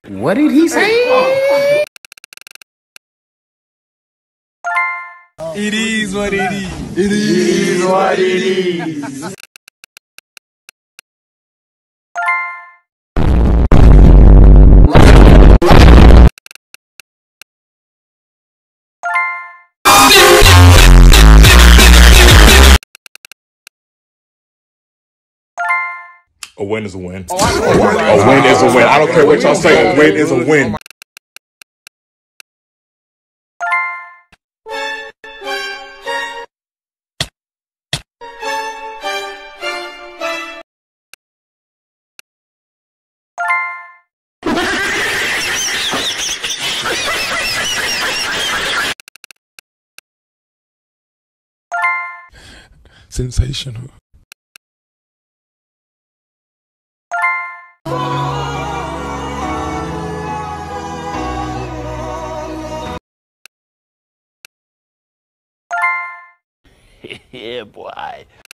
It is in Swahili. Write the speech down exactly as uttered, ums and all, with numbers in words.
What did he say? It is what it is. It is what it is. A win is a win. A win is a win. I don't care what y'all say. A win is a win. Sensational. Yeah, boy.